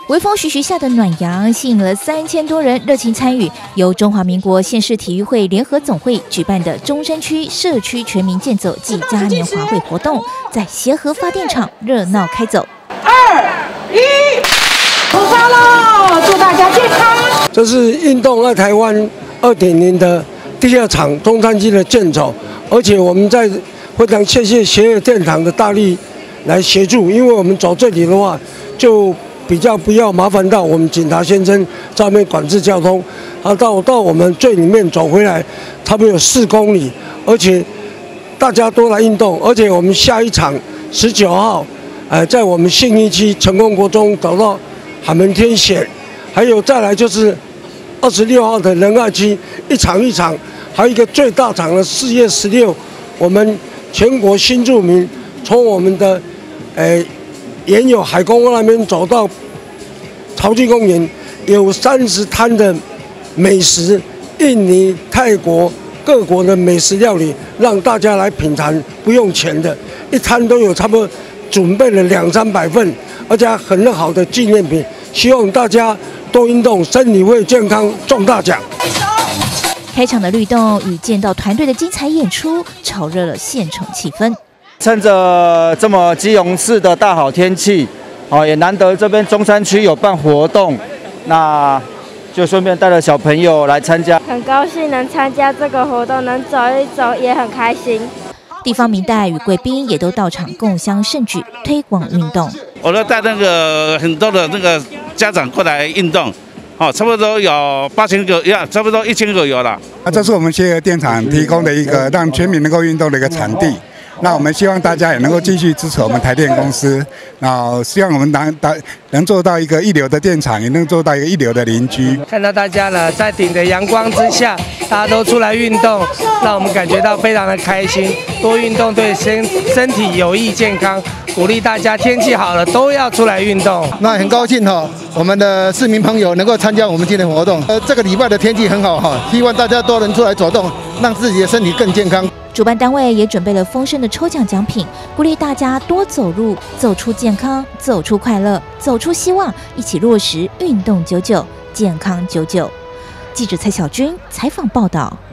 微风徐徐下的暖阳吸引了3000多人热情参与由中华民国县市体育会联合总会举办的中山区社区全民健走暨嘉年华会活动，在协和发电厂热闹开走。 2、1，出发喽！祝大家健康。 这是运动爱台湾2.0的第2场中山区的健走，而且我们在非常谢谢协和电厂的大力来协助，因为我们走这里的话就比较不要麻烦到我们警察先生在那边管制交通，到我们最里面走回来，差不多有4公里，而且大家都来运动，而且我们下一场19号，在我们信义区成功国中搞到海门天险，还有再来就是26号的仁爱区一场，还有一个最大场的4月16，我们全国新住民从我们的沿有海公那边走到潮境公园，有30摊的美食，印尼、泰国各国的美食料理，让大家来品尝，不用钱的，一摊都有差不多准备了200-300份，而且很好的纪念品，希望大家多运动，身体会健康，中大奖。 开场的律动与剑道团队的精彩演出，炒热了现场气氛。 趁着这么基隆市的大好天气，也难得这边中山区有办活动，那就顺便带着小朋友来参加。 很高兴能参加这个活动，能走一走也很开心。 地方民代与贵宾也都到场共襄盛举，推广运动。 我都带很多的家长过来运动。差不多有8000个，差不多1000个有了。 这是我们协和电厂提供的一个让全民能够运动的一个场地。那我们希望大家也能够继续支持我们台电公司，那希望我们能做到一个一流的电厂，也能做到一个一流的邻居。 看到大家呢，在顶着阳光之下，大家都出来运动，让我们感觉到非常的开心。多运动对身体有益健康，鼓励大家天气好了都要出来运动。 那很高兴我们的市民朋友能够参加我们今天的活动。这个礼拜的天气很好希望大家都能出来走动，让自己的身体更健康。 主办单位也准备了丰盛的抽奖奖品，鼓励大家多走路，走出健康，走出快乐，走出希望，一起落实运动99，健康99。记者蔡小军采访报道。